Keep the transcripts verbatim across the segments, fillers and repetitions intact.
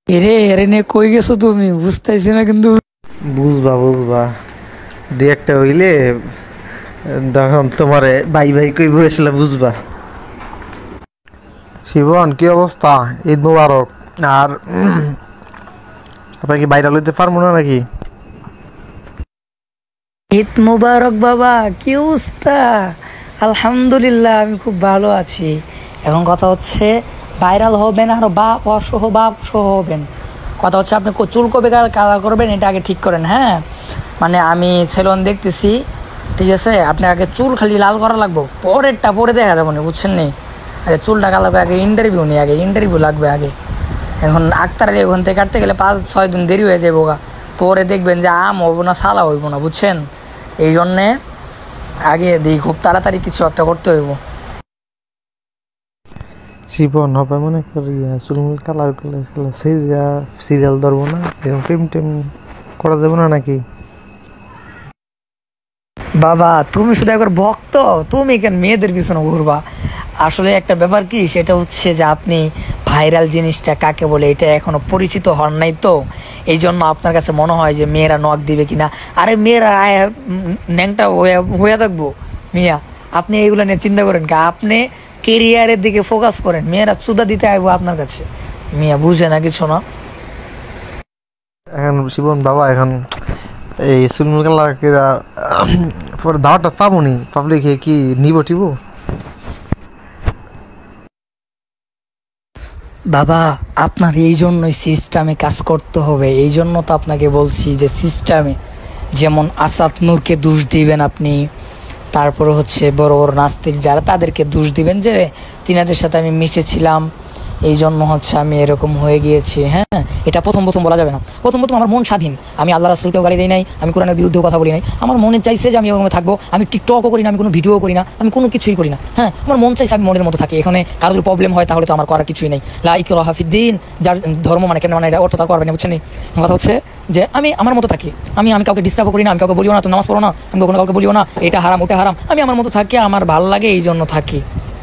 এরে এরে নে কই গেছো তুমি? বুঝতেছি না কিন্তু। বুঝবা বুঝবা দুই একটা হইলে তখন তোমারে ভাই ভাই কইব আসলে বুঝবা। শিবন কি অবস্থা? ঈদ মুবারক। আর আপনার কি বাইরে লইতে পারবো না নাকি? ঈদ মুবারক বাবা, কি অবস্থা? আলহামদুলিল্লাহ, আমি খুব ভালো আছি। এখন কথা হচ্ছে ভাইরাল হবেন আর বাপ অসহ বাপ সহ হবেন। কথা হচ্ছে আপনি কো- চুল কবে কালার করবেন এটা আগে ঠিক করেন। হ্যাঁ, মানে আমি সেলুন দেখতেছি, ঠিক আছে? আপনি আগে চুল খালি লাল করা লাগবো, পরেরটা পরে দেখা যাবো না, বুঝছেন নি? আগে চুলটা কালাবে, আগে ইন্টারভিউ নেই, আগে ইন্টারভিউ লাগবে আগে। এখন আক্তারের ওখান থেকে কাটতে গেলে পাঁচ ছয় দিন দেরি হয়ে যাবো গা। পরে দেখবেন যে আম হইব না সালা হইব না, বুঝছেন? এই জন্যে আগে দিই খুব তাড়াতাড়ি কিছু একটা করতে হইব। শিবন হবে মনে করি চুলমুল কালার করলে সিরিয়াল সিরিয়াল ধরবো না, এরকম টেম টেম করা যাবে না নাকি? বাবা তুমি শুধু একবার ভক্ত, তুমি কেন মেয়েদের পিছনে ঘুরবা? আসলে একটা ব্যাপার কি, সেটা হচ্ছে যে আপনি ভাইরাল জিনিসটা কাকে বলে এটা এখনো পরিচিত হন নাই, তো এই জন্য আপনার কাছে মনে হয় যে মেয়েরা নখ দিবে কিনা। আরে মেয়েরা আয় উম, ন্যাংটা হয়ে হয়ে থাকবো মিয়া। আপনি এইগুলো নিয়ে চিন্তা করেন কা? আপনি কেরিয়ারের দিকে ফোকাস করেন, মেয়েরা চুদা দিতে আইবো আপনার কাছে। মিয়া বুঝে না কিছু না। এখন শিবন বাবা এখন এই চুলমুল কালার কিরা পরে দাওয়াটা পাবনি পাবলিকে কি নিব টিব? বাবা আপনার এই জন্যই সিস্টেমে কাজ করতে হবে। এই জন্য তো আপনাকে বলছি যে সিস্টেমে, যেমন আসাদ নূরকে দোষ দিবেন আপনি, তারপরে হচ্ছে বড় বড় নাস্তিক যারা তাদেরকে দোষ দিবেন যে তিনাদের সাথে আমি মিশেছিলাম, এই জন্য হচ্ছে আমি এরকম হয়ে গিয়েছি। হ্যাঁ, এটা প্রথম প্রথম বলা যাবে না। প্রথম প্রথম আমার মন স্বাধীন, আমি আল্লাহ রাসূলকেও গালি দিই নাই, আমি কোরআনের বিরুদ্ধেও কথা বলি নাই। আমার মনে চাইছে যে আমি ওরকম থাকবো। আমি টিকটকও করি না, আমি কোনো ভিডিও করি না, আমি কোনো কিছুই করি না। হ্যাঁ, আমার মন চাইছে আমি মনের মতো থাকি। এখানে কারোর প্রবলেম হয় তাহলে তো আমার করার কিছুই নেই। লা ইকরাহা ফিদ্দিন, যার ধর্ম মানে কেন মানে এটা অর্থ তার করবে না, বুঝছেন? কথা হচ্ছে যে আমি আমার মতো থাকি, আমি আমি কাউকে ডিস্টার্বও করি না, আমি কাউকে বলিও না তো নামাজ পড়ো না, আমি কখনো কাউকে বলিও না এটা হারাম ওটা হারাম। আমি আমার মতো থাকি, আমার ভালো লাগে এই জন্য থাকি।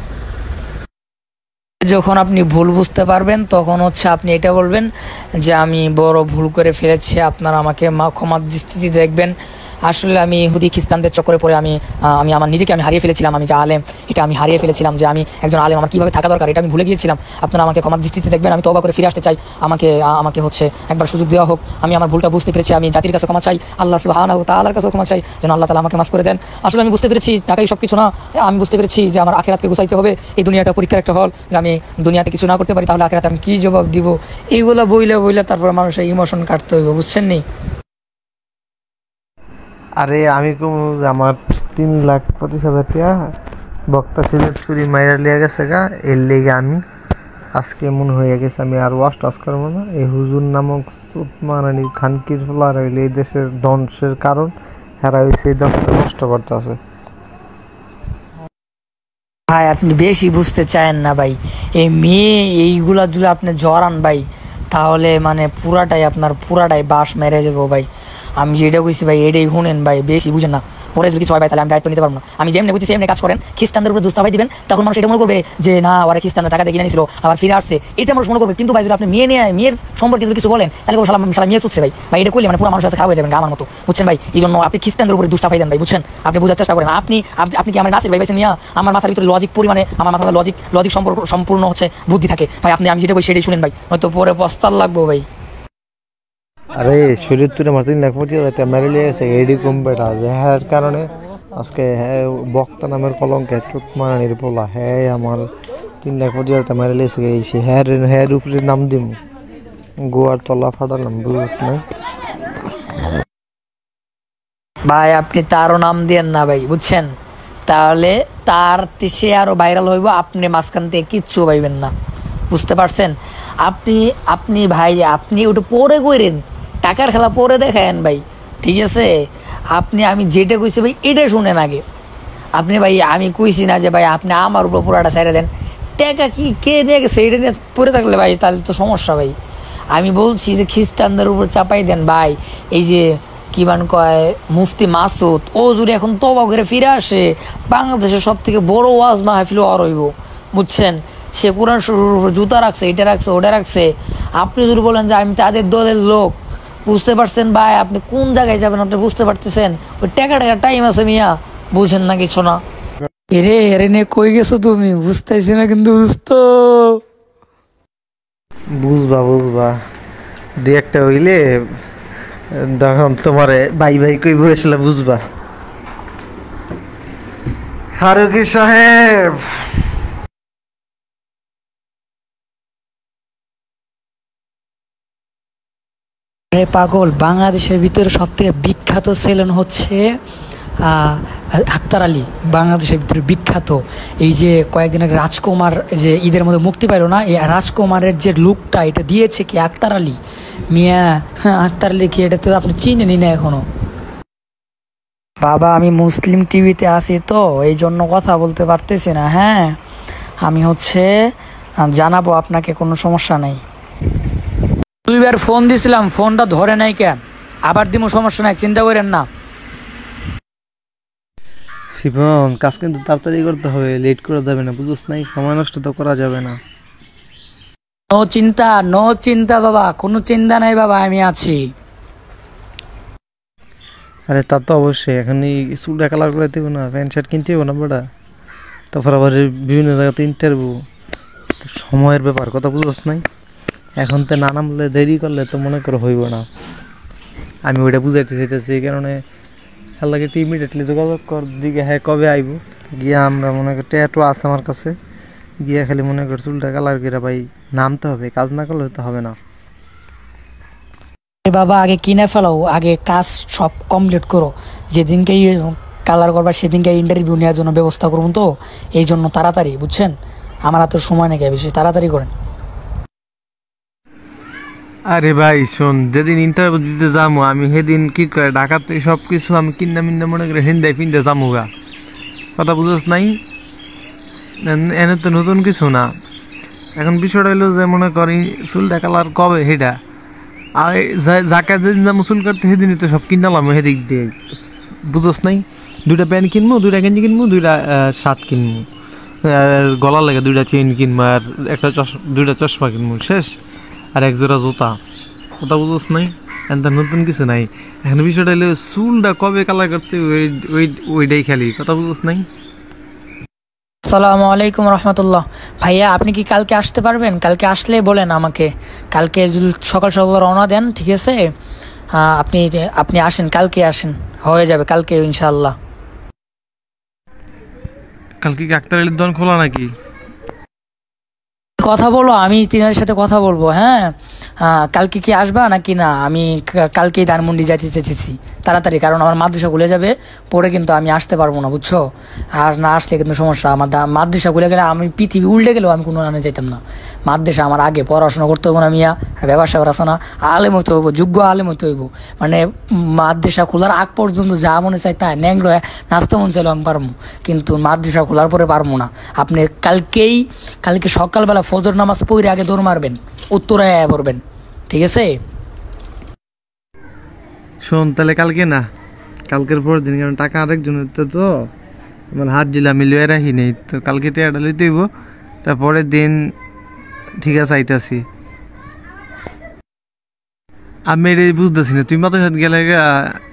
যখন আপনি ভুল বুঝতে পারবেন তখন হচ্ছে আপনি এটা বলবেন যে আমি বড় ভুল করে ফেলেছি, আপনারা আমাকে মা ক্ষমার দৃষ্টিতে দেখবেন। আসলে আমি ইহুদি খ্রিস্টানদের চক্করে পড়ে আমি আহ, আমি আমার নিজেকে আমি হারিয়ে ফেলেছিলাম। আমি যে আলেম এটা আমি হারিয়ে ফেলেছিলাম, যে আমি একজন আলেম আমার কীভাবে থাকা দরকার এটা আমি ভুলে গিয়েছিলাম। আপনারা আমাকে ক্ষমার দৃষ্টিতে দেখবেন, আমি তওবা করে ফিরে আসতে চাই। আমাকে আহ, আমাকে হচ্ছে একবার সুযোগ দেওয়া হোক। আমি আমার ভুলটা বুঝতে পেরেছি, আমি জাতির কাছে ক্ষমা চাই, আল্লাহ সুবহানাহু ওয়া তাআলার কাছে ক্ষমা চাই, যেন আল্লাহ তাআলা আমাকে মাফ করে দেন। আসলে আমি বুঝতে পেরেছি টাকাই সব কিছু না। আমি বুঝতে পেরেছি যে আমার আখিরাতকে গুছাইতে হবে। এই দুনিয়াটা পরীক্ষার একটা হল, আমি দুনিয়াতে কিছু না করতে পারি তাহলে আখিরাতে আমি কি জবাব দিব? এইগুলা বইলে বইলে তারপর মানুষের ইমোশন কাটতে হইব, বুঝছেন নি? আরে আমি কম আমার তিন লাখ পঁচিশ হাজার টাকা বক্তা সুযোগ চুরি মাইরা লিয়া গেছে গা, এর লেগে আমি আজকে এমন হয়ে গেছে আমি আর ওয়াশ টাশ করবো না। এই হুজুর নামক সুতমানানি খানকির ফলার হইলে এই দেশের ধ্বংসের কারণ, হেরা হয়েছে এই দেশটা নষ্ট করতে আছে। ভাই আপনি বেশি বুঝতে চায়েন না ভাই। এই মেয়ে এইগুলা যদি আপনি জড়ান ভাই, তাহলে মানে পুরাটাই আপনার পুরাটাই বাস মেরে যাবো ভাই। আমি যেটা কইছি ভাই এটাই শুনেন ভাই, বেশি বুঝেন না। পরে যদি কিছু হয় ভাই তাহলে আমি দায়িত্ব নিতে পারবো না। আমি যেমনি বুঝছি এমনি কাজ করেন, খ্রিস্টানদের উপরে দুষ্টাভাই দিবেন, তখন মানুষ এটা মনে করবে যে না ওরা খ্রিস্টানরা টাকা দিয়ে কিনে নিয়েছিল আবার ফিরে আসছে, এটা মানুষ মনে করবে। কিন্তু ভাই যদি আপনি মেয়ে নিয়ে মেয়ের সম্পর্কে যদি কিছু বলেন তাহলে সালা সালা মেয়ে চুকছে ভাই। ভাই এটা করলে মানে পুরো মানুষ কাছে খারাপ হয়ে যাবেন আমার মতো, বুঝছেন ভাই? এই জন্য আপনি খ্রিস্টানদের উপরে দুষ্টাভাই দেন ভাই, বুঝছেন? আপনি বোঝার চেষ্টা করেন। আপনি আপনি আপনি কি আমার নাসির ভাই ভাই নিয়ে আমার মাথার ভিতরে লজিক পরিমাণে আমার মাথার লজিক লজিক সম্পর্ক সম্পূর্ণ হচ্ছে বুদ্ধি থাকে ভাই। আপনি আমি যেটা বলি সেটাই শুনেন ভাই, হয়তো পরে পস্তাল লাগবো ভাই। আরে শরীর তুলে আমার তিন লাখ পঁচিশ হাজার টাকা মেরে লিয়ে গেছে এডি কম্পিউটার আছে, হ্যাঁ কারণে আজকে হ্যাঁ বক্তা নামের কলঙ্কে চুতমানির পোলা হ্যাঁ আমার তিন লাখ পঁচিশ হাজার টাকা মেরে লিয়েছে। এই সে হ্যার হ্যার উপরে নাম দিম গোয়ার তলা ফাটালাম, বুঝিস না? ভাই আপনি তারও নাম দিয়েন না ভাই, বুঝছেন? তাহলে তার সে আরো ভাইরাল হইব, আপনি মাঝখান থেকে কিচ্ছু পাইবেন না, বুঝতে পারছেন? আপনি আপনি ভাই আপনি ওটা পরে কইরেন, টাকার খেলা পরে দেখায়েন ভাই, ঠিক আছে? আপনি আমি যেটা কইছি ভাই এটা শুনেন আগে। আপনি ভাই আমি কইছি না যে ভাই আপনি আমার উপর পুরাটা ছেড়ে দেন। টাকা কি কে নিয়ে গেছে এটা নিয়ে পড়ে থাকলে ভাই তাহলে তো সমস্যা ভাই। আমি বলছি যে খ্রিস্টানদের উপর চাপাই দেন ভাই। এই যে কি মান কয় মুফতি মাসুদ, ও যদি এখন তওবা করে ফিরে আসে বাংলাদেশের সব থেকে বড় ওয়াজ মাহফিল আর হইব, বুঝছেন? সে কোরআন শরীফের উপর জুতা রাখছে, এটা রাখছে, ওটা রাখছে। আপনি যদি বলেন যে আমি তাদের দলের লোক, বুঝতে পারছেন ভাই? আপনি কোন জায়গায় যাবেন আপনি বুঝতে পারতেছেন? ওই টাকা টাকা টাইম আছে মিয়া, বুঝেন না কিছু না। এরে এরে নে কই গেছো তুমি? বুঝতেছি না কিন্তু বুঝতো। বুঝবা বুঝবা দুই একটা হইলে তখন তোমারে ভাই ভাই কই বসলে বুঝবা। ফারুকি সাহেব, আরে পাগল, বাংলাদেশের ভিতরে সব থেকে বিখ্যাত সেলুন হচ্ছে আহ, আক্তার আলী। বাংলাদেশের ভিতরে বিখ্যাত। এই যে কয়েকদিন আগে রাজকুমার যে ঈদের মধ্যে মুক্তি পাইল না, এই রাজকুমারের যে লুকটা এটা দিয়েছে কি আক্তার আলী মিয়া। হ্যাঁ, আক্তার আলী কি এটা তো আপনি চিনেনি না এখনো। বাবা আমি মুসলিম টিভিতে আছি তো এই জন্য কথা বলতে পারতেছি না। হ্যাঁ, আমি হচ্ছে আহ, জানাবো আপনাকে, কোনো সমস্যা নেই। দুইবার ফোন দিছিলাম, ফোনটা ধরে নাই কে, আবার দিমু, সমস্যা নাই, চিন্তা করেন না। শিবন কাজ কিন্তু তাড়াতাড়ি করতে হবে, লেট করা যাবে না, বুঝছ নাই? সময় নষ্ট তো করা যাবে না। নো চিন্তা, নো চিন্তা বাবা, কোনো চিন্তা নাই বাবা, আমি আছি। আরে তা তো অবশ্যই, এখন এই চুলটা কালার করে দেবো না, প্যান্ট শার্ট কিনতে হবে না বেটা, তারপর আবার এই বিভিন্ন জায়গাতে ইন্টারভিউ, সময়ের ব্যাপার, কথা বুঝছ নাই? এখন তো না নামলে দেরি করলে তো মনে করো হইব না। আমি ওইটা বুঝাইতে চাইতেছি, এই কারণে খেলাকে ইমিডিয়েটলি যোগাযোগ কর দিকে, হ্যাঁ কবে আইব গিয়া আমরা মনে করি ট্যাটু আছে আমার কাছে, গিয়া খালি মনে কর চুলটা কালার করে ভাই নামতে হবে, কাজ না করলে তো হবে না। আরে বাবা আগে কিনে ফেলাও, আগে কাজ সব কমপ্লিট করো। যেদিনকে কালার করবা সেদিনকে ইন্টারভিউ নেওয়ার জন্য ব্যবস্থা করবো, তো এই জন্য তাড়াতাড়ি, বুঝছেন? আমার হাতে সময় নাকি বেশি, তাড়াতাড়ি করেন। আরে ভাই শোন, যেদিন ইন্টারভিউ দিতে যাবো আমি সেদিন কি করে ঢাকাতে সব কিছু আমি কিনা মিন্না মনে করে হিন্দায় ফিনতে যাবো গা, কথা বুঝছ নাই? এন- এনে তো নতুন কিছু না। এখন বিষয়টা হইলো যে মনে করি চুলটা কালার কবে সেটা, আর এই যা- যাকে যেদিন যাবো চুল কাটতে সেদিনই তো সব কিনালাম সেদিক দিয়ে, বুঝছ নাই? দুইটা প্যান্ট কিনবো, দুইটা গেঞ্জি কিনবো, দুইটা শার্ট কিনবো, আর গলার লাগে দুইটা চেইন কিনবো, আর একটা চশ দুইটা চশমা কিনবো, শেষ। আর এক জোড়া জুতা, কথা বুঝছ নাই? এখন তার নতুন কিছু নাই। এখন বিষয়টা হলো চুলটা কবে কালার করতে ওই ওই ওইটাই খালি, কথা বুঝছ নাই? আসসালামু আলাইকুম রহমতুল্লাহ। ভাইয়া আপনি কি কালকে আসতে পারবেন? কালকে আসলে বলেন আমাকে, কালকে যদি সকাল সকাল রওনা দেন, ঠিক আছে? হ্যাঁ, আপনি আপনি আসেন, কালকে আসেন, হয়ে যাবে কালকে ইনশাআল্লাহ। কালকে কি আক্তার আলীর দোকান খোলা নাকি? কথা বলো, আমি তিনার সাথে কথা বলবো। হ্যাঁ, আহ, কালকে কি আসবা নাকি না? আমি কা- কালকেই ধানমন্ডি যাইতে চেয়েছি তাড়াতাড়ি, কারণ আমার মাদ্রাসা খুলে যাবে, পরে কিন্তু আমি আসতে পারবো না, বুঝছো? আর না আসলে কিন্তু সমস্যা। আমার দা- মাদ্রাসা খুলে গেলে আমি পৃথিবী উল্টে গেলেও আমি কোনো আনে যাইতাম না। মাদ্রাসা আমার আগে পড়াশোনা করতে হবো না মিয়া, আর ব্যবসা করা আছে না, আলেম হতে হইব, যোগ্য আলেম হতে হইব। মানে মাদ্রাসা খোলার আগ পর্যন্ত যা মনে চাই তাই ন্যাংরা নাচতে মন চাইলেও আমি পারবো, কিন্তু মাদ্রাসা খোলার পরে পারবো না। আপনি কালকেই, কালকে সকালবেলা ফজর নামাজ পড়ে আগে দৌড় মারবেন, উত্তরায় আয়া পড়বেন, ঠিক আছে? শোন তাহলে কালকে না, কালকের পর দিন, কারণ টাকা আরেকজনের তো তো আমার হাত জিলা মিলিয়ে রাখি নেই তো, কালকে টাকাটা লইতে হইব, তারপরের দিন ঠিক আছে আইতাছি। আমি এটাই বুঝতেছি না, তুই মাথার সাথে গেলে গা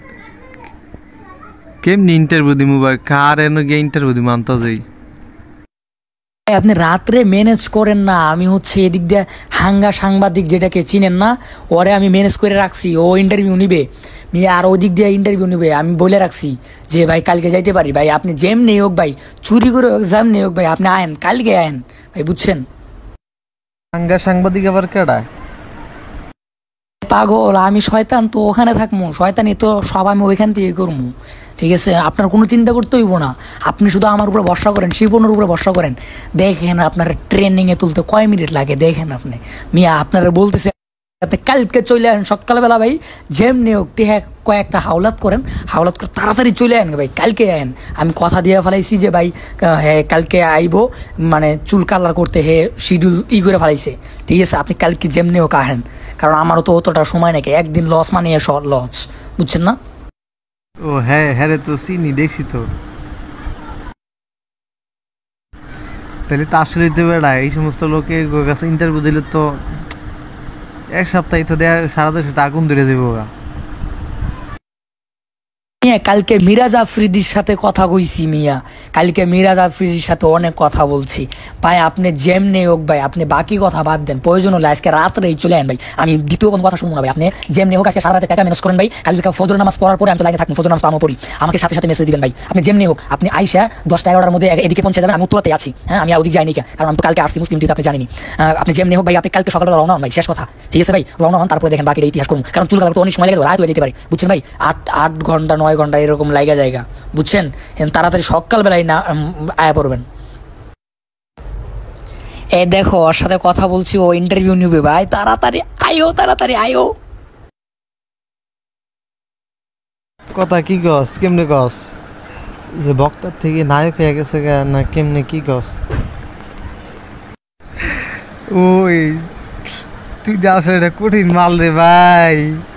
কেমনি ইন্টারভিউ দিমু বা কার এনে গিয়ে ইন্টারভিউ দিমু আনতে যাই? ভাই, আপনি রাত্রে ম্যানেজ করেন না। আমি হচ্ছে এদিক দিয়ে হাঙ্গা সাংবাদিক যেটাকে চিনেন না, ওরে আমি ম্যানেজ করে রাখছি, ও ইন্টারভিউ নিবে নিয়ে, আর ওই দিক দিয়ে ইন্টারভিউ নিবে। আমি বলে রাখছি যে ভাই কালকে যাইতে পারি ভাই, আপনি যেম নেই হোক ভাই, চুরি করে হোক, যেম নেই হোক ভাই, আপনি আয়েন, কালকে আয়েন ভাই, বুঝছেন? সাংগা সাংবাদিক আবার কেডা? পাগল, আমি শয়তান তো ওখানে থাকবো, শয়তানি তো সব আমি ওইখান থেকে করবো, ঠিক আছে? আপনার কোনো চিন্তা করতে হইব না, আপনি শুধু আমার উপরে ভরসা করেন, শিপনের উপরে ভরসা করেন। দেখেন আপনার ট্রেনিংয়ে তুলতে কয় মিনিট লাগে, দেখেন আপনি মিয়া। আপনারা বলতেছে আপনি কালকে চলে আসেন সকালবেলা ভাই, যেমনি হোক টেহা কয়েকটা হাওলাত করেন, হাওলাত করে তাড়াতাড়ি চলে আসেন ভাই, কালকে আয়েন। আমি কথা দিয়ে ফেলাইছি যে ভাই হ্যাঁ কালকে আইবো, মানে চুল কালার করতে হে শিডিউল ই করে ফেলাইছে, ঠিক আছে? আপনি কালকে যেমনি হোক আহেন, কারণ আমারও তো অতটা সময় নাকি, একদিন লস মানে লস, বুঝছেন না? ও হ্যাঁ হ্যাঁ রে, তো চিনি, দেখছি তো। তাহলে তো আসলেই তো বেড়া এই সমস্ত লোকের কাছে ইন্টারভিউ দিলে তো এক সপ্তাহে তো দেয়া সারা দেশে আগুন ধরে যাবো গা। মিয়া কালকে মিরাজ আফ্রিদির সাথে কথা কইছি মিয়া, কালকে মিরাজ আফ্রিদির সাথে অনেক কথা বলছি ভাই। আপনি যেমনি হোক ভাই, আপনি বাকি কথা বাদ দেন, প্রয়োজন হলে আজকে রাত্রেই চলে আন ভাই, আমি দ্বিতীয় কোনো কথা শুনবো না ভাই। আপনি যেমনি হোক আজকে সারা রাতে টাকা ম্যানেজ করেন ভাই, কালকে ফজর নামাজ পড়ার পরে আমি তো লাইনে থাকবো, ফজর নামাজ তো আমি পড়ি, আমাকে সাথে সাথে মেসেজ দিবেন ভাই। আপনি যেমনি হোক আপনি আইসা দশটা এগারোটার মধ্যে এদিকে পৌঁছে যাবেন, আমি উত্তরাতে আছি, হ্যাঁ আমি ওদিকে যাইনি, কারণ আমি তো কালকে আসছি মুসলিম টিতে, আপনি জানিনি। আপনি যেমনি হোক ভাই, আপনি কালকে সকালবেলা রওনা হন ভাই, শেষ কথা, ঠিক আছে ভাই? রওনা হন, তারপরে দেখেন বাকিটা ইতিহাস করুন, কারণ চুল কালার তো অনেক সময় লাগে, রাত হয়ে যেতে পারে, বুঝছেন ভাই? আট আট ঘন্টা নয় ঘন্টা এরকম লাইগা জায়গা, বুঝছেন? তাড়াতাড়ি সকালবেলায় না আয়া পড়বেন। এ দেখো ওর সাথে কথা বলছি, ও ইন্টারভিউ নিবে ভাই, তাড়াতাড়ি আয়ো, তাড়াতাড়ি আয়ো। কথা কি কস, কেমনে কস যে বক্তার থেকে নায়ক হয়ে গেছে গা, না কেমনে কি কস? ওই তুই যা আসলে এটা কঠিন মাল রে ভাই।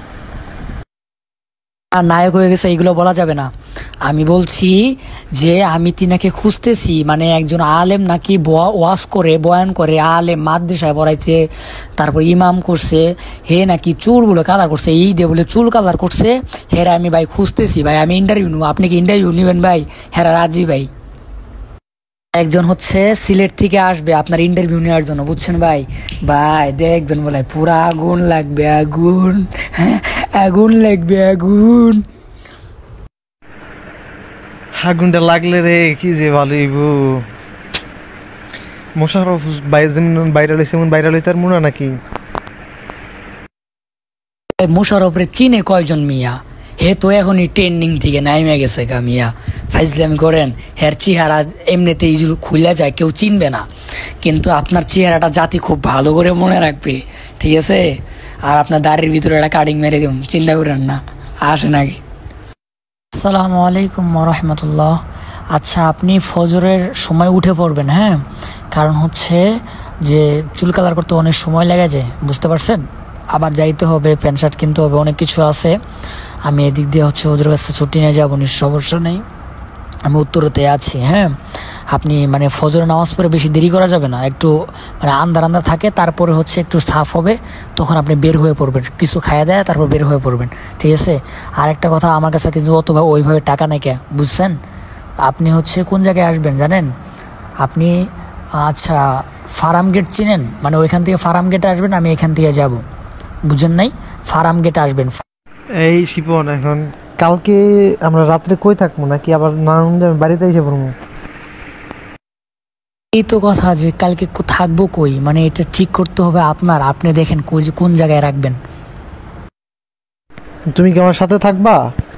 আর নায়ক হয়ে গেছে এইগুলো বলা যাবে না। আমি বলছি যে আমি তিনাকে খুঁজতেছি, মানে একজন আলেম নাকি ওয়াজ করে বয়ান করে, আলেম মাদ্রাসায় পড়াইতে, তারপর ইমাম করছে, হে নাকি চুলগুলো কালার করছে, এই দিয়ে বলে চুল কালার করছে, হেরা আমি ভাই খুঁজতেছি ভাই, আমি ইন্টারভিউ নেবো, আপনি কি ইন্টারভিউ নেবেন ভাই? হেরা রাজি ভাই। একজন হচ্ছে সিলেট থেকে আসবে আপনার ইন্টারভিউ নেওয়ার জন্য, বুঝছেন ভাই? ভাই দেখবেন বলে পুরা আগুন লাগবে, আগুন আগুন লাগবে, আগুন আগুনটা লাগলে রে কি যে ভালো হইব। মোশাররফ বাইরে লইছে, এমন বাইরে লইতার মুনা নাকি? মোশাররফরে চিনে কয়জন মিয়া? হে তো এখনই ট্রেন্ডিং থেকে নাইমে গেছে গা মিয়া, ফাইজলামি করেন। হের চেহারা এমনিতেই খুলে যায়, কেউ চিনবে না, কিন্তু আপনার চেহারাটা জাতি খুব ভালো করে মনে রাখবে, ঠিক আছে? আর আপনার দাড়ির ভিতরে একটা কাটিং মেরে দিব, চিন্তা করেন না। আসেন আগে। আসসালামু আলাইকুম রহমতুল্লাহ। আচ্ছা আপনি ফজরের সময় উঠে পড়বেন, হ্যাঁ? কারণ হচ্ছে যে চুল কালার করতে অনেক সময় লেগে যায়, বুঝতে পারছেন? আবার যাইতে হবে, প্যান্ট শার্ট কিনতে হবে, অনেক কিছু আছে। আমি এদিক দিয়ে হচ্ছে ওদের কাছে ছুটি নিয়ে যাবো, সমস্যা নেই, আমি উত্তরতে আছি, হ্যাঁ? আপনি মানে ফজর নামাজ পড়ে বেশি দেরি করা যাবে না, একটু মানে আন্দার আন্দার থাকে, তারপরে হচ্ছে একটু সাফ হবে, তখন আপনি বের হয়ে পড়বেন, কিছু খাইয়া দেয় তারপর বের হয়ে পড়বেন, ঠিক আছে? আর একটা কথা, আমার কাছে কিন্তু অতভাবে ওইভাবে টাকা নেই কে, বুঝছেন? আপনি হচ্ছে কোন জায়গায় আসবেন জানেন? আপনি আচ্ছা ফার্ম গেট চিনেন? মানে ওইখান থেকে ফার্ম গেটে আসবেন, আমি এখান থেকে যাব, বুঝেন নাই? ফার্ম গেটে আসবেন। এই শিপন, এখন কালকে আমরা রাত্রে কই থাকবো, নাকি আবার নারায়ণগঞ্জে বাড়িতে এসে পড়বো? এই তো কথা, যে কালকে থাকবো কই, মানে এটা ঠিক করতে হবে আপনার, আপনি দেখেন কোন জায়গায় রাখবেন। তুমি কি আমার সাথে থাকবা?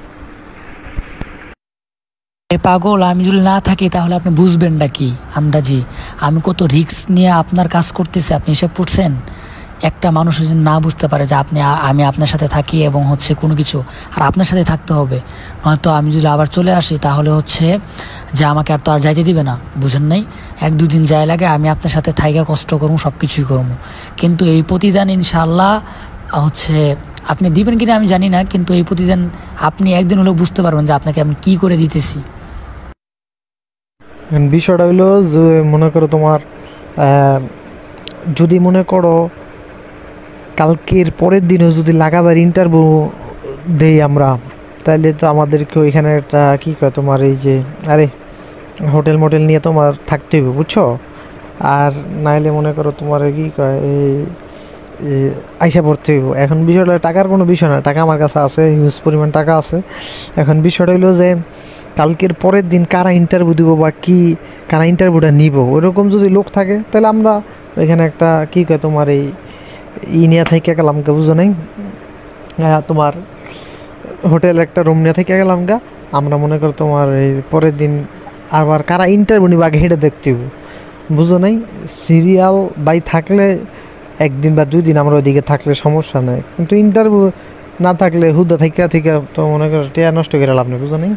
পাগল, আমি যদি না থাকি তাহলে আপনি বুঝবেন না কি আন্দাজি? আমি কত রিস্ক নিয়ে আপনার কাজ করতেছি, আপনি হিসাব করছেন? একটা মানুষ যদি না বুঝতে পারে যে আপনি আমি আপনার সাথে থাকি এবং হচ্ছে কোনো কিছু, আর আপনার সাথে থাকতে হবে, নয়তো আমি যদি আবার চলে আসি তাহলে হচ্ছে যে আমাকে আর তো আর যাইতে দিবে না, বুঝেন নাই? এক দুদিন যাই লাগে, আমি আপনার সাথে থাইকা কষ্ট করবো, সব কিছুই করবো, কিন্তু এই প্রতিদান ইনশাআল্লাহ হচ্ছে আপনি দিবেন কিনা আমি জানি না, কিন্তু এই প্রতিদান আপনি একদিন হলেও বুঝতে পারবেন যে আপনাকে আমি কি করে দিতেছি। বিষয়টা হইলো যে মনে করো তোমার যদি মনে করো কালকের পরের দিনেও যদি লাগাতার ইন্টারভিউ দেই আমরা, তাহলে তো আমাদেরকে ওইখানে একটা কী কয় তোমার এই যে আরে হোটেল মোটেল নিয়ে তোমার থাকতে হবে, বুঝছো? আর নাইলে মনে করো তোমার কী কয় এই আইসা পড়তে হইব। এখন বিষয়টা টাকার কোনো বিষয় না, টাকা আমার কাছে আছে, হিউজ পরিমাণ টাকা আছে। এখন বিষয়টা হইলো যে কালকের পরের দিন কারা ইন্টারভিউ দিব বা কি কারা ইন্টারভিউটা নিব, ওইরকম যদি লোক থাকে তাহলে আমরা ওইখানে একটা কী কয় তোমার এই ই নিয়ে থেকে গেলাম গা, বুঝো নাই? তোমার হোটেল একটা রুম নিয়ে থেকে গেলাম গা, আমরা মনে করো তোমার এই পরের দিন আবার কারা ইন্টারভিউ নিব আগে হেঁটে দেখতে হইব, বুঝো নাই? সিরিয়াল বাই থাকলে একদিন বা দুই দিন আমরা ওইদিকে থাকলে সমস্যা নাই, কিন্তু ইন্টারভিউ না থাকলে হুদা থেকে থেকে তো মনে করো টেয়া নষ্ট করে লাভ নেই, বুঝো নাই?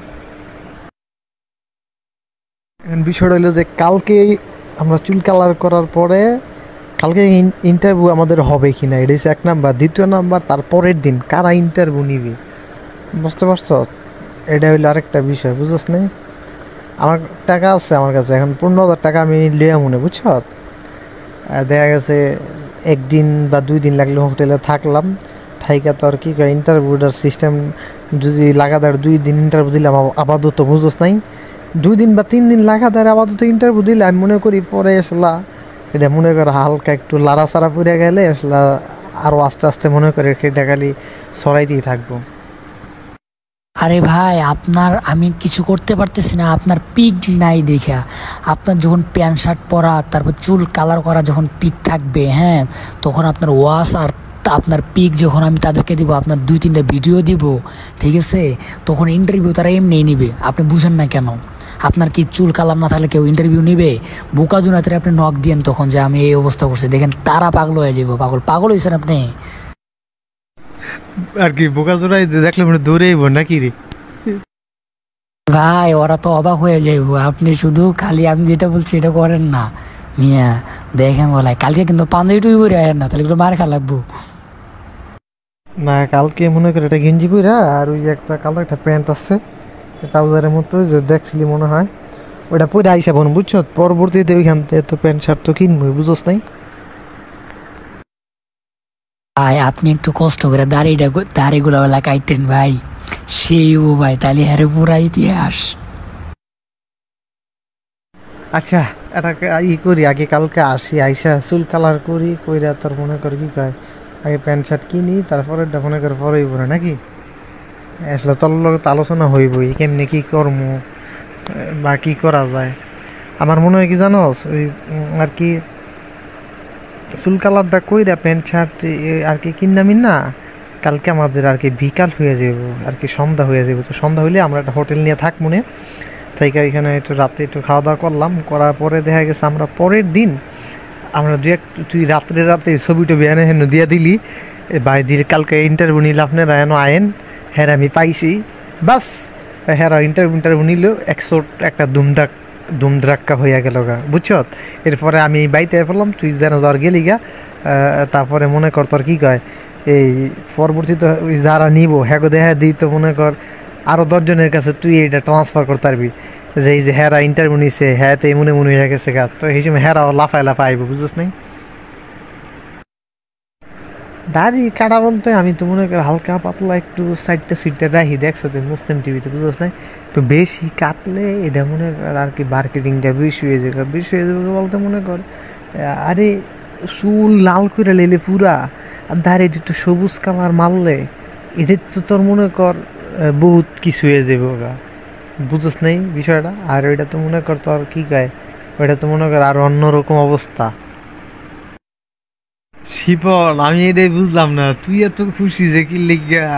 বিষয়টা হইলো যে কালকে আমরা চুল কালার করার পরে কালকে ইন্টারভিউ আমাদের হবে কি না, এটা হচ্ছে এক নাম্বার। দ্বিতীয় নাম্বার, তারপরের দিন কারা ইন্টারভিউ নিবে, বুঝতে পারছ? এটা হইলো আরেকটা বিষয়, বুঝছ না? আমার টাকা আছে আমার কাছে, এখন পনেরো হাজার টাকা আমি লিয়া মনে বুঝছ। দেখা গেছে একদিন বা দুই দিন লাগলে হোটেলে থাকলাম, থাইকা তো আর কি ইন্টারভিউটার সিস্টেম যদি লাগাতার দুই দিন ইন্টারভিউ দিলাম আপাতত বুঝোস নাই, দুই দিন বা তিন দিন লাগাতার আপাতত ইন্টারভিউ দিলে আমি মনে করি পরে আসলা এটা মনে করে হালকা একটু লাড়াচাড়া পড়ে গেলে আসলা আরও আস্তে আস্তে মনে করে সেটা খালি সরাইতেই থাকবো। আরে ভাই আপনার আমি কিছু করতে পারতেছি না, আপনার পিক নাই দেখা। আপনার যখন প্যান্ট শার্ট পরা তারপর চুল কালার করা যখন পিক থাকবে, হ্যাঁ তখন আপনার ওয়াশ আর আপনার পিক যখন আমি তাদেরকে দিব, আপনার দুই তিনটা ভিডিও দিব, ঠিক আছে, তখন ইন্টারভিউ তারা এমনি নিবে। আপনি বুঝেন না কেন? আপনার কি চুল কালার না থাকলে কেউ ইন্টারভিউ নিবে? বোকা জুনাতে আপনি নক দিয়েন তখন যে আমি এই অবস্থা করছি, দেখেন তারা পাগল হয়ে যাবো। পাগল পাগল হয়েছেন আপনি আর কি বোকা জোড়াই দেখলে মনে দৌড়েইব নাকি রে ভাই? ওরা তো অবাক হয়ে যাইব। আপনি শুধু খালি আমি যেটা বলছি এটা করেন না মিয়া। দেখেন বলাই কালকে কিন্তু পাঞ্জাবি টুই পরে আয়েন না, তাহলে একটু মার খা লাগবো না। কালকে মনে করে এটা গেঞ্জি পইরা আর ওই যে একটা কালো একটা প্যান্ট আছে ট্রাউজারের মতো যে দেখছিলি মনে হয়, ওইটা পরে আইসা বোন বুঝছো। পরবর্তীতে ওইখান থেকে তো প্যান্ট শার্ট তো কিনবই, বুঝোস নাই? ভাই আপনি একটু কষ্ট করে দাড়িটা দাড়িগুলো বেলা কাটতেন ভাই, সেই ও ভাই তাহলে হ্যারে পুরা ইতিহাস। আচ্ছা এটা ই করি, আগে কালকে আসি, আইসা চুল কালার করি, কইরা তোর মনে কর কি কয় আগে প্যান্ট শার্ট কিনি, তারপরে মনে করে পরেই পরে নাকি আসলে তোর লগে তো আলোচনা হইবই কেমনি কি করবো বা কি করা যায়। আমার মনে হয় কি জানোস, ওই আর কি চুল কালারটা কইরা প্যান্ট শার্ট আর কি কিনামিন না, কালকে আমাদের আর কি বিকাল হয়ে যাব আর কি সন্ধ্যা হয়ে যাব। তো সন্ধ্যা হইলে আমরা একটা হোটেল নিয়ে থাক মনে তাই এখানে একটু রাতে একটু খাওয়া দাওয়া করলাম, করার পরে দেখা গেছে আমরা পরের দিন আমরা দু এক তুই রাত্রে রাতে ছবি টবি এনে হেন দিয়ে দিলি ভাই দিল কালকে ইন্টারভিউ নিলে আপনারা এন আয়েন, হ্যাঁ আমি পাইছি বাস। হ্যাঁ ইন্টারভিউ ইন্টারভিউ নিল একশো একটা দুমদাক দুমদ্রাক্কা হইয়া গেল গা বুঝছ। এরপরে আমি বাইতে পড়লাম, তুই যেন জ্বর গেলি গা। তারপরে মনে কর তোর কি কয় এই পরবর্তীতে যারা নিব হ্যাঁ দেখা দিই তো মনে কর আরও দশজনের কাছে তুই এটা ট্রান্সফার করতে পারবি যে এই যে হ্যাঁ ইন্টারভিউ নিছে, হ্যাঁ তো এমন এমন হয়ে গেছে গা। তো এই সময় হ্যাঁ লাফায় লাফায় আইব, বুঝছিস নাই? দাড়ি কাটা বলতে আমি তো মনে করি হালকা পাতলা একটু সাইডটা সিটটা রাখি, দেখছো তো মুসলিম টিভিতে, বুঝছিস নাই? তো বেশি কাটলে এটা মনে কর আর কি মার্কেটিংটা বেশি হয়ে যাবে। বেশি হয়ে যাবে বলতে মনে কর আরে চুল লাল করে লেলে পুরা আর দাড়িটা একটু সবুজ কালার মারলে এটা তো তোর মনে কর বহুত কিছু হয়ে যাবে ওরা, বুঝছিস নাই বিষয়টা? আর ওইটা তো মনে কর তোর কি কয় ওইটা তো মনে কর আর অন্যরকম অবস্থা। শিপন আমি এটাই বুঝলাম না, তুই এত খুশি যে কি লিগা?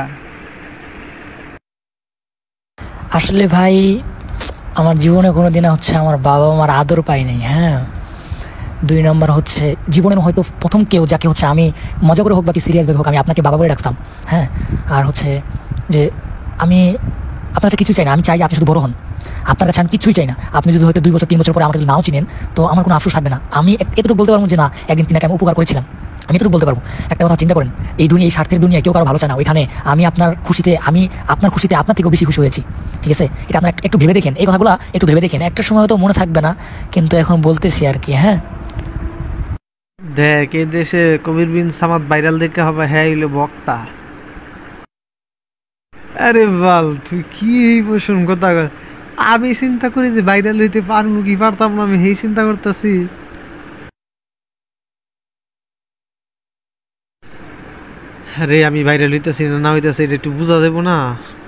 আসলে ভাই আমার জীবনে কোনো দিনে হচ্ছে আমার বাবা মার আদর পাই নাই, হ্যাঁ। দুই নম্বর হচ্ছে জীবনের হয়তো প্রথম কেউ যাকে হচ্ছে আমি মজা করে হোক বা কি সিরিয়াস ভাবে হোক আমি আপনাকে বাবা বলে ডাকতাম, হ্যাঁ। আর হচ্ছে যে আমি আপনার কাছে কিছুই চাই না, আমি চাই আপনি শুধু বড় হন। আপনার কাছে আমি কিছুই চাই না। আপনি যদি হয়তো দুই বছর তিন বছর পরে আমাকে যদি নাও চিনেন তো আমার কোনো আফসোস থাকবে না। আমি এতটুকু বলতে পারবো যে না একদিন তিনাকে আমি উপকার করেছিলাম, আমি এতটুকু বলতে পারবো। একটা কথা চিন্তা করেন, এই দুনিয়া এই স্বার্থের দুনিয়া কেউ কারো ভালো চায় না, ওইখানে আমি আপনার খুশিতে আমি আপনার খুশিতে আপনার থেকেও বেশি খুশি হয়েছি, ঠিক আছে? এটা আপনার একটু ভেবে দেখেন, এই কথাগুলো একটু ভেবে দেখেন। একটা সময় হয়তো মনে থাকবে না কিন্তু এখন বলতেছি আর কি, হ্যাঁ। দেখ এই দেশে কবির বিন সামাদ ভাইরাল দেখে হবে হ্যাঁ হইলো বক্তা। আরে বল তুই কি বসুন কথা, আমি চিন্তা করি যে ভাইরাল হইতে পারবো কি পারতাম না, আমি সেই চিন্তা করতেছি। আরে আমি ভাইরাল হইতেছি না না হইতেছি এটা একটু বোঝা যাবো না।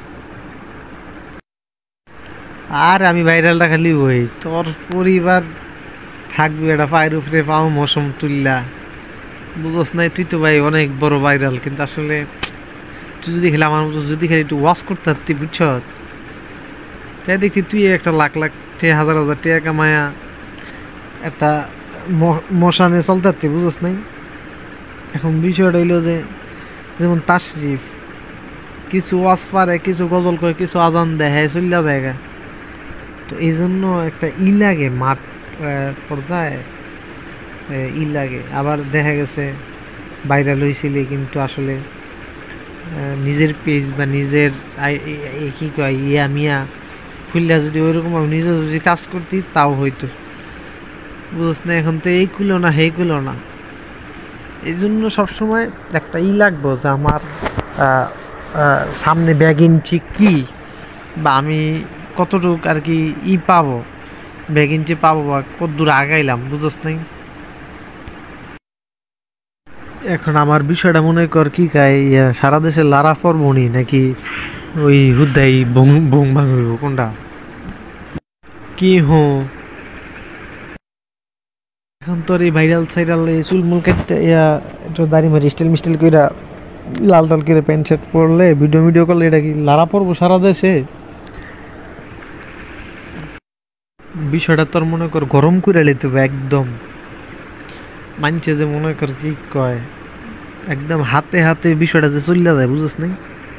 আর আমি ভাইরালটা খালি ওই তোর পরিবার থাকবি এটা পায়ের উপরে পাও মৌসুম তুললা, বুঝোস নাই? তুই তো ভাই অনেক বড় ভাইরাল, কিন্তু আসলে তুই যদি খেলে আমার মতো যদি খেলে একটু ওয়াশ করতে পারতি, বুঝছ? তাই দেখছি তুই একটা লাখ লাখ হাজার হাজার টাকা কামায়া একটা মশানে চলতে পারতি, বুঝোস নাই? এখন বিষয়টা হইলো যে যেমন তাশরিফ কিছু ওয়াজ পারে, কিছু গজল করে, কিছু আজান দেয়, হ্যাঁ চল্লা জায়গা। তো এই জন্য একটা ই লাগে মাঠ পর্যায়ে ই লাগে। আবার দেখা গেছে ভাইরাল হয়েছিল কিন্তু আসলে নিজের পেজ বা নিজের কি কয় ইয়া মিয়া খুললে যদি ওইরকম আমি নিজে যদি কাজ করতি তাও হইতো, বুঝছ না? এখন তো এই খুলো না হেই খুলো না, এই জন্য সবসময় একটা ই লাগবো যে আমার সামনে ব্যাগিনছি কি, বা আমি কতটুক আর কি ই পাবো, ব্যাগিনছি পাবো বা কত দূর আগাইলাম, বুঝছ নাই? এখন আমার বিষয়টা মনে কর কি কাই সারা দেশে লারা পরবনি নাকি ওই হুদাই বং বং ভাঙ হইব কোনটা কি হো? এখন তোর এই ভাইরাল সাইরাল এই চুলমুল কাটতে ইয়া একটু দাড়ি মারি স্টাইল মিস্টাইল কইরা লাল টাল করে প্যান্ট শার্ট পরলে ভিডিও ভিডিও করলে এটা কি লারা পরবো সারা দেশে? বিষয়টা তোর মনে কর গরম করে লিতে হবে একদম, মানছে যে মনে কর কি কয় একদম হাতে হাতে বিষয়টা যে চলে যায়, বুঝছ নাই?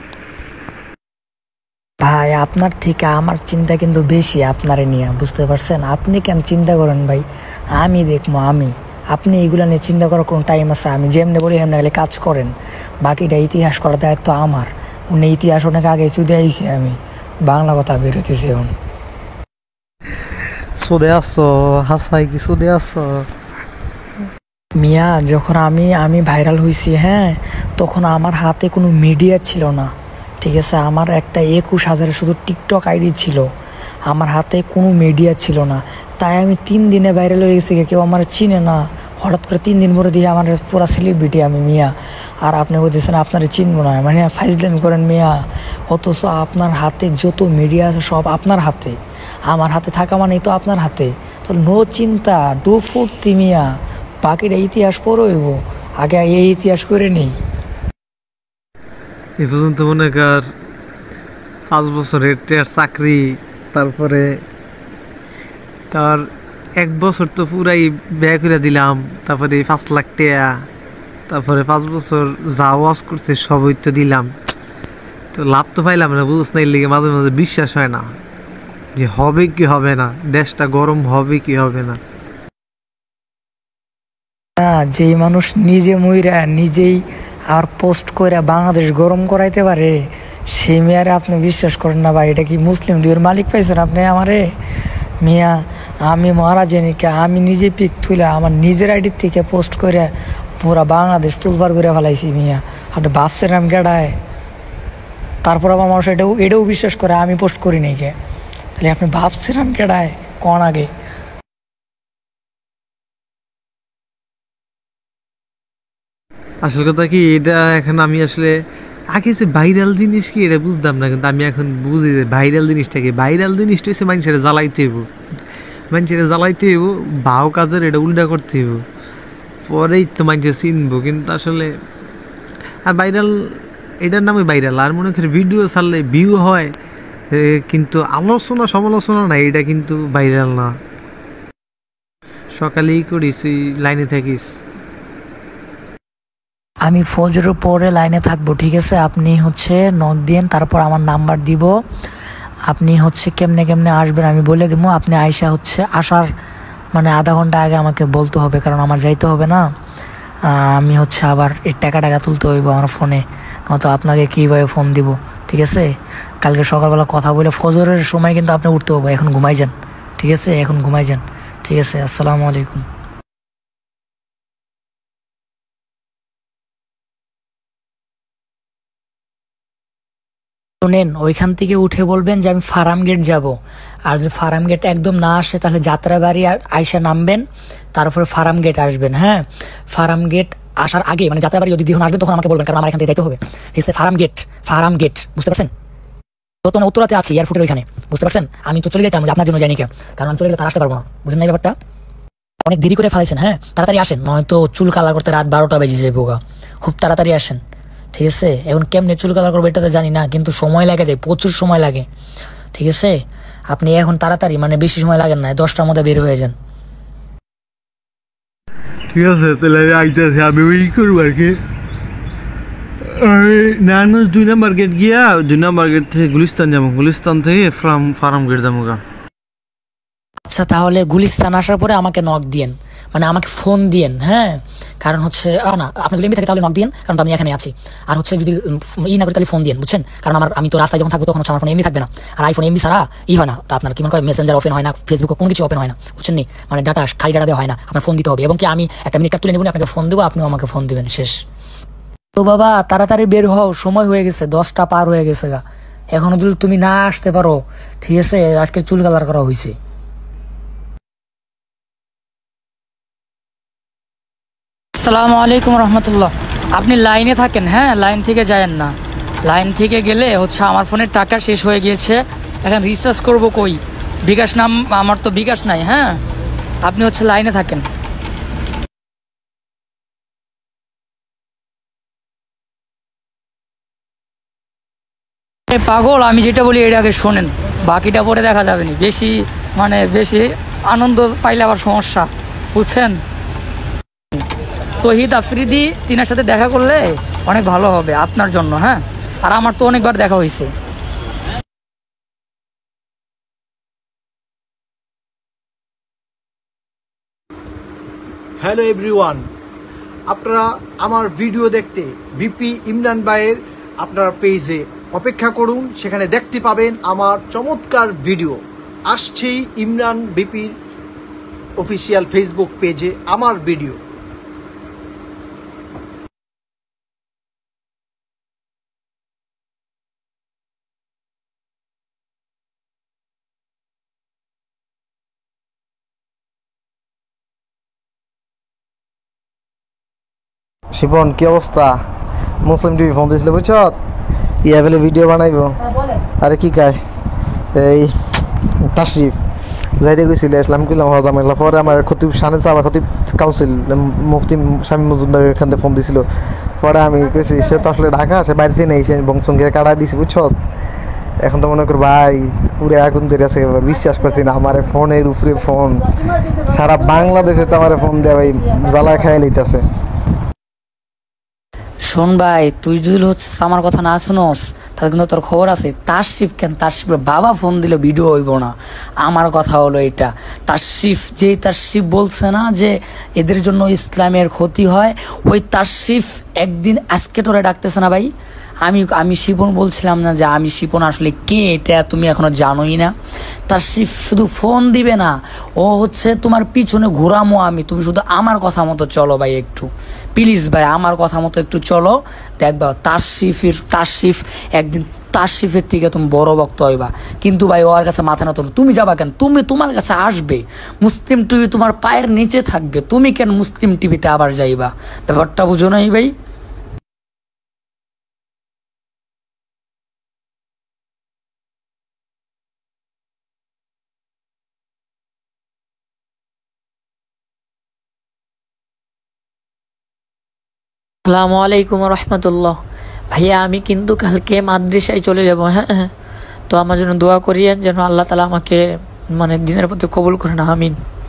ভাই আপনার থেকে আমার চিন্তা কিন্তু বেশি আপনারে নিয়ে, বুঝতে পারছেন? আপনি কেন চিন্তা করেন ভাই, আমি দেখবো আমি, আপনি এইগুলো নিয়ে চিন্তা করার কোনো টাইম আছে? আমি যেমনি বলি এমনি গেলে কাজ করেন, বাকিটা ইতিহাস করার দায়িত্ব আমার। উনি ইতিহাস অনেক আগে চুদে আইছি, আমি বাংলা কথা বেরোতেছি এখন। চলে আসছো হাসাই কি চলে আসছো? মিয়া যখন আমি আমি ভাইরাল হয়েছি, হ্যাঁ, তখন আমার হাতে কোনো মিডিয়া ছিল না, ঠিক আছে? আমার একটা একুশ হাজারের শুধু টিকটক আইডি ছিল, আমার হাতে কোনো মিডিয়া ছিল না। তাই আমি তিন দিনে ভাইরাল হয়ে গেছি, কেউ আমার চিনে না। হঠাৎ করে তিন দিন পরে দিয়ে আমার পুরা সেলিব্রিটি আমি মিয়া, আর আপনি বলতেছেন আপনার চিনবো না, মানে ফাইজলামি করেন মিয়া। অথচ আপনার হাতে যত মিডিয়া আছে সব আপনার হাতে, আমার হাতে থাকা মানেই তো আপনার হাতে। তো নো চিন্তা, ডু ফুর্তি মিয়া, বাকিটা ইতিহাস পরে হইব, আগে এই ইতিহাস করে নেই। এ পর্যন্ত মনে কর পাঁচ বছরের টের চাকরি, তারপরে তার এক বছর তো পুরাই ব্যয় করে দিলাম, তারপরে পাঁচ লাখ টাকা, তারপরে পাঁচ বছর যা ওয়াজ করছে সবই তো দিলাম, তো লাভ তো পাইলাম না, বুঝছ না? এর লিগে মাঝে মাঝে বিশ্বাস হয় না যে হবে কি হবে না, দেশটা গরম হবে কি হবে না। যেই মানুষ নিজে মইরা নিজেই আর পোস্ট করে বাংলাদেশ গরম করাইতে পারে, সেই মেয়ারে আপনি বিশ্বাস করেন না ভাই? এটা কি মুসলিম ডিউর মালিক পাইছেন আপনি আমারে? মিয়া আমি মারা জানি কে, আমি নিজে পিক তুলে আমার নিজের আইডির থেকে পোস্ট করে পুরা বাংলাদেশ তুলবার করে ফেলাইছি মিয়া। আপনি ভাবছেন আমি গেড়ায়? তারপর আবার মানুষ এটাও এটাও বিশ্বাস করে আমি পোস্ট করি নাই কে, তাহলে আপনি ভাবছেন আমি গেড়ায় কোন আগে? আসল কথা কি, এটা এখন আমি আসলে আগে যে ভাইরাল জিনিস কি এটা বুঝতাম না, কিন্তু আমি এখন বুঝি যে ভাইরাল জিনিসটা কি। ভাইরাল জিনিসটা হচ্ছে মানুষের জ্বালাইতে হইব, মানুষের জ্বালাইতে হইব, ভাও কাজের এটা উল্টা করতে হইব, পরেই তো মানুষের চিনবো। কিন্তু আসলে আর ভাইরাল এটার নামে ভাইরাল, আর মনে করি ভিডিও ছাড়লে ভিউ হয়, কিন্তু আলোচনা সমালোচনা না, এটা কিন্তু ভাইরাল না। সকালেই করিস তুই লাইনে থাকিস, আমি ফজরের পরে লাইনে থাকবো, ঠিক আছে? আপনি হচ্ছে নক দিন, তারপর আমার নাম্বার দিব, আপনি হচ্ছে কেমনে কেমনে আসবেন আমি বলে দিব। আপনি আইসা হচ্ছে আসার মানে আধা ঘন্টা আগে আমাকে বলতে হবে, কারণ আমার যাইতে হবে না, আমি হচ্ছে আবার এই টাকা টাকা তুলতে হইব আমার ফোনে, নয়তো আপনাকে কীভাবে ফোন দিব, ঠিক আছে? কালকে সকালবেলা কথা বলে ফজরের সময় কিন্তু আপনি উঠতে হবে, এখন ঘুমাই যান, ঠিক আছে? এখন ঘুমাই যান, ঠিক আছে? আসসালামু আলাইকুম। শোনেন, ওইখান থেকে উঠে বলবেন যে আমি ফার্ম গেট যাব, আর যদি ফার্ম গেট একদম না আসে তাহলে যাত্রাবাড়ি আইসা নামবেন, তারপরে ফার্ম গেট আসবেন। হ্যাঁ, ফার্ম গেট আসার আগে মানে যাত্রাবাড়ি যদি যখন আসবেন তখন আমাকে বলবেন, কারণ আমার এখান থেকে যাইতে হবে, ঠিক আছে? ফার্ম গেট, ফার্ম গেট, বুঝতে পারছেন? বর্তমানে উত্তরাতে আছি এয়ারপোর্টের ওইখানে, বুঝতে পারছেন? আমি তো চলে যেতাম, আপনার জন্য যাইনি কেন, কারণ আমি চলে গেলে তার আসতে পারবো না, বুঝলেন না এই ব্যাপারটা? অনেক দেরি করে ফেলাইছেন, হ্যাঁ, তাড়াতাড়ি আসেন, নয়তো চুল কালার করতে রাত বারোটা বেজে যায় বোকা, খুব তাড়াতাড়ি আসেন, ঠিক আছে? এখন কেমনে চুল কালার করবো এটা তো জানি না, কিন্তু সময় লাগে যায়, প্রচুর সময় লাগে, ঠিক আছে? আপনি এখন তাড়াতাড়ি মানে বেশি সময় লাগেন না, দশটার মধ্যে বের হয়ে যান। ঠিক আছে, তাহলে আমি আইতেছি, আমি ওই করবো আর কি। নারায়ণগঞ্জ দুই নাম্বার গেট গিয়া দুই নাম্বার গেট থেকে গুলিস্তান যাবো, গুলিস্তান থেকে ফার্ম ফার্ম গেট যাবো গা। আচ্ছা তাহলে গুলিস্তান আসার পরে আমাকে নক দিয়েন, মানে আমাকে ফোন দিয়েন, হ্যাঁ। কারণ হচ্ছে না, আপনি যদি এমবি থাকে তাহলে নক দিয়েন, কারণ তো আমি এখানে আছি। আর হচ্ছে যদি ই না করি তাহলে ফোন দিয়েন, বুঝছেন? কারণ আমার আমি তো রাস্তায় যখন থাকবো তখন হচ্ছে আমার ফোন এমবি থাকবে না। আর আইফোন এমবি ছাড়া ই হয় না, তা আপনার কি মনে হয় মেসেঞ্জার ওপেন হয় না, ফেসবুকে কোনো কিছু ওপেন হয় না, বুঝছেন নি? মানে ডাটা খালি ডাটা দেওয়া হয় না, আপনার ফোন দিতে হবে। এবং কি আমি একটা মিনিট তুলে নেব, আপনাকে ফোন দেবো, আপনিও আমাকে ফোন দিবেন, শেষ। তো বাবা তাড়াতাড়ি বের হও, সময় হয়ে গেছে, দশটা পার হয়ে গেছে গা। এখনো যদি তুমি না আসতে পারো, ঠিক আছে, আজকে চুল কালার করা হয়েছে। আসসালামু আলাইকুম রহমতুল্লাহ। আপনি লাইনে থাকেন, হ্যাঁ, লাইন থেকে যায়েন না। লাইন থেকে গেলে হচ্ছে আমার ফোনের টাকা শেষ হয়ে গিয়েছে, এখন রিচার্জ করবো কই? বিকাশ নাম আমার তো বিকাশ নাই, হ্যাঁ। আপনি হচ্ছে লাইনে থাকেন। পাগল, আমি যেটা বলি এটা আগে শোনেন, বাকিটা পরে দেখা যাবে না। বেশি মানে বেশি আনন্দ পাইলে আবার সমস্যা, বুঝছেন? তহিদ আফ্রিদি তিনার সাথে দেখা করলে অনেক ভালো হবে আপনার জন্য, হ্যাঁ। আর আমার তো অনেকবার দেখা হয়েছে। হ্যালো এভরিওয়ান, আপনারা আমার ভিডিও দেখতে বিপি ইমরান ভাইয়ের আপনার পেজে অপেক্ষা করুন, সেখানে দেখতে পাবেন আমার চমৎকার ভিডিও। আসছেই ইমরান বিপির অফিসিয়াল ফেসবুক পেজে আমার ভিডিও। শিপন কি অবস্থা? মুসলিম টিভি ফোন দিয়েছিল, বুঝছ? ইয়া বলে ভিডিও বানাইব। আরে কি কায় এই তাশরিফ যাইতে গেছিল ইসলাম কিলাম হজামেলা, পরে আমার খতিব সানে চাবা খতিব কাউন্সিল মুফতি স্বামী মজুমদার এখান থেকে ফোন দিছিল। পরে আমি কেছি সে তো আসলে ঢাকা, সে বাড়িতে নেই, সে বংশঙ্গে কাটা দিছি, বুঝছ? এখন তো মনে কর ভাই পুরো আগুন ধরে আছে, বিশ্বাস করছি না। আমার ফোনের উপরে ফোন, সারা বাংলাদেশে তো আমার ফোন দেওয়া ভাই জ্বালায় খাইয়া লইতেছে। শোন ভাই, তুই যদি হচ্ছে আমার কথা না শুনোস তাহলে কিন্তু তোর খবর আছে। তাশরিফ কেন, তাশরিফের বাবা ফোন দিলে ভিডিও হইব না। আমার কথা হলো এটা, তাশরিফ যেই তাশরিফ বলছে না যে এদের জন্য ইসলামের ক্ষতি হয়, ওই তাশরিফ একদিন আজকে তোরা ডাকতেছে না ভাই। আমি আমি শিপন বলছিলাম না যে আমি শিপন আসলে কে, এটা তুমি এখনো জানোই না। তাশরিফ শুধু ফোন দিবে না, ও হচ্ছে তোমার পিছনে ঘোরামো আমি। তুমি শুধু আমার কথা মতো চলো ভাই, একটু প্লিজ ভাই আমার কথা মতো একটু চলো। দেখবা তাশরিফের তাশরিফ একদিন তাশরিফের থেকে তুমি বড় ভক্ত হইবা। কিন্তু ভাই ওর কাছে মাথা না তোলো। তুমি যাবা কেন? তুমি তোমার কাছে আসবে, মুসলিম টিভি তোমার পায়ের নিচে থাকবে, তুমি কেন মুসলিম টিভিতে আবার যাইবা? ব্যাপারটা বুঝো নাই ভাই? আসসালামু আলাইকুম রহমতুল্লাহ। ভাইয়া আমি কিন্তু কালকে মাদ্রাসায় চলে যাব, হ্যাঁ হ্যাঁ। তো আমার জন্য দোয়া করিয়েন যেন আল্লাহ তালা আমাকে মানে দিনের প্রতি কবুল করেন, আমিন।